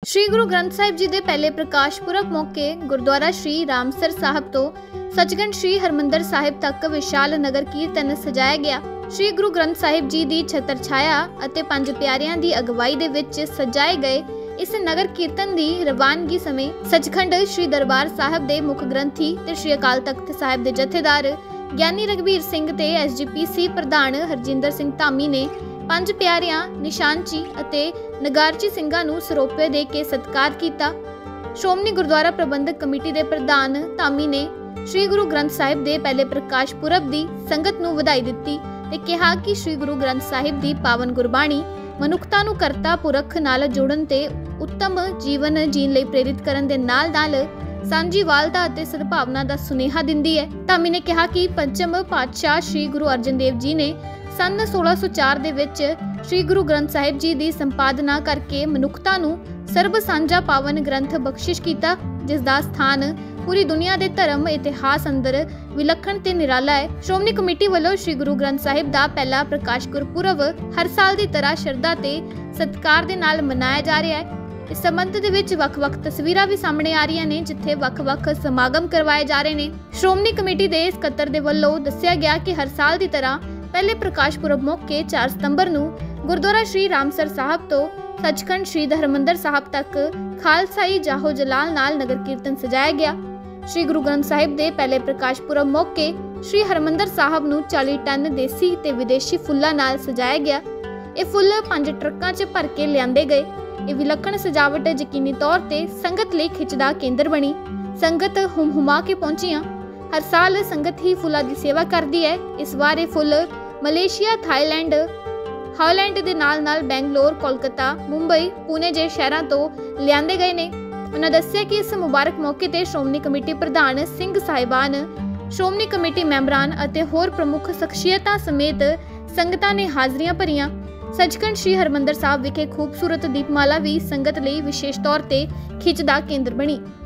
श्री गुरु ग्रंथ साहिब जी के पहले प्रकाश पुरब मौके गुरुद्वारा श्री रामसर साहिब तो सचखंड श्री हरमंदर साहिब तक विशाल नगर कीर्तन सजाया गया। श्री गुरु ग्रंथ साहिब जी की छतर छाया और पंज प्यारियां की अगवाई दे विच सजाए गए इस नगर कीर्तन की रवानगी समय सचखंड श्री दरबार साहिब के मुख ग्रंथी ते श्री अकाल तख्त साहिब के जथेदार ज्ञानी रघबीर सिंह ते SGPC प्रधान हरजिंदर सिंह धामी ने पंज प्यारियां निशानची अते नगारची सिंघां नूं सरोपे दे के सत्कार किया। श्रोमणी गुरुद्वारा प्रबंधक कमेटी के प्रधान धामी ने श्री गुरु ग्रंथ साहिब के पहले प्रकाश पुरब की संगत नूं वधाई दित्ती ते कहा कि श्री गुरु ग्रंथ साहिब की पावन गुरबाणी मनुखता नूं करता पुरख नाल जोड़न ते उत्तम जीवन जीण लई प्रेरित करन दे नाल-नाल सांझीवालता अते सद्भावना दा सुनेहा दिंदी है। धामी ने कहा कि पंचम पातशाह श्री गुरु अर्जन देव जी ने सन 1604 दे विच श्री गुरु ग्रंथ साहिब जी की संपादना करके मनुखता नूं सर्ब सांझा पावन ग्रंथ बख्शिश किया, जिस दा स्थान पूरी दुनिया के धर्म इतिहास अंदर विलखण ते निराला है। श्रोमणी कमेटी वालों श्री गुरु ग्रंथ साहिब का पहला प्रकाश गुरपुरब हर साल की तरह श्रद्धा ते सत्कार दे नाल मनाया जा रहा है। इस संबंध दे विच वख-वख तस्वीरां भी सामने आ रही ने, जिथे वख-वख समागम करवाए जा रहे ने। श्रोमणी कमेटी के सकत्तर दे वल्लों दस्सिया गया कि हर साल की तरह पहले प्रकाश पुरब मौके 4 सितंबर नूं गुरुद्वारा श्री रामसर साहिब तो सचखंड श्री हरमंदर साहिब तक खालसाई जाहो जलाल नाल नगर कीर्तन सजाया गया। श्री गुरु ग्रंथ साहिब के पहले प्रकाश पुरब मौके श्री हरमंदर साहिब नूं 40 टन देसी ते विदेशी फुल्लां नाल सजाया गया। ये फुੱਲ 5 ट्रकों च भर के लिआंदे गए। ये विलखण सजावट यकीनी तौर ते संगत लई खिच दा केंद्र बनी। संगत हुम-हुमा के पहुंचियां। हर साल संगत ही फुੱਲਾਂ की सेवा करती है। इस बार ये फुੱਲ मलेशिया, थाईलैंड, हालैंड के नाल-नाल बैंगलोर, कोलकाता, मुंबई, पुणे जे शहरों तो लिआंदे गए ने। उन्होंने दस्सिया कि इस मुबारक मौके ते श्रोमणी कमेटी प्रधान सिंह साहिबान, श्रोमणी कमेटी मैंबरान अते होर प्रमुख शख्सियतां समेत संगतां ने हाज़रियां भरियां। सचखंड श्री हरमंदर साहिब विखे खूबसूरत दीपमाला भी संगत लई विशेष तौर ते खिच दा केंद्र बनी।